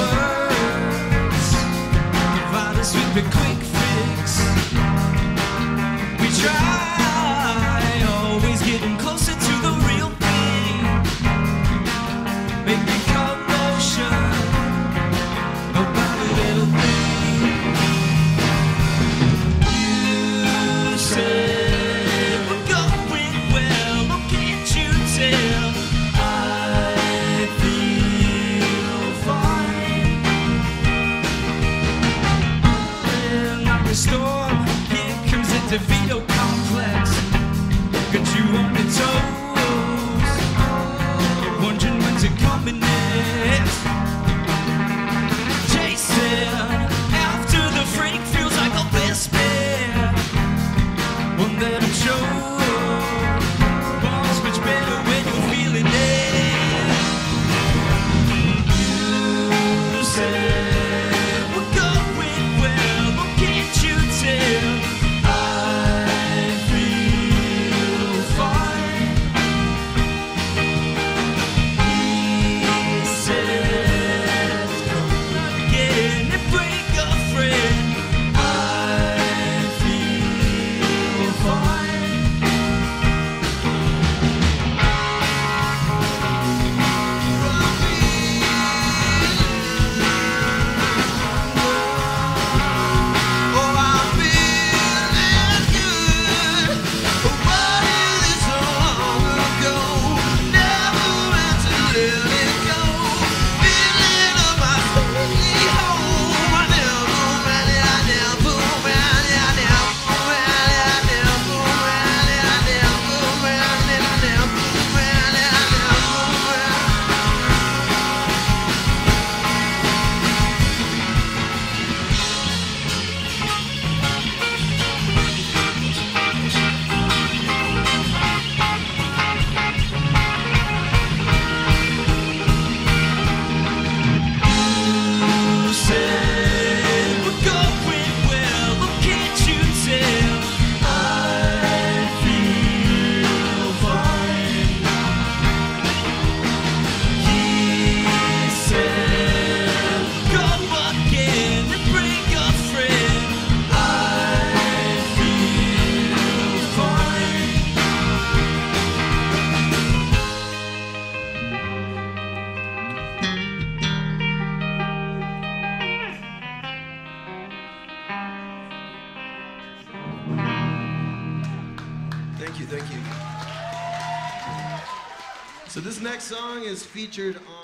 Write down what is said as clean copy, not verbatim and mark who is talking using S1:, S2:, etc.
S1: words provide us with a quick fix. We try, always getting closer to the real thing. Making commotion about a little thing. You said we're going well, oh, can't you tell? I feel fine. When I'm a storm, here comes the DeVito complex. Got you on your toes, wondering when's it coming next. Jason, after the freak feels like a whisper. One that I'm sure was much better when you're feeling it. You said we're going well, oh, can't you tell? I feel fine. He said, come again and break a friend. I feel fine. Oh, I'm feeling good. What is it so long ago? Never meant to let it go. Feeling of my sweet home. I never ran it, I never ran it, I never ran it, I never ran it, I never ran it, I never ran it, I never ran it. You said we're going well, oh, can't you tell? I feel fine. He said, come again and bring a friend. I feel fine.
S2: Thank you, thank you. So this next song is featured on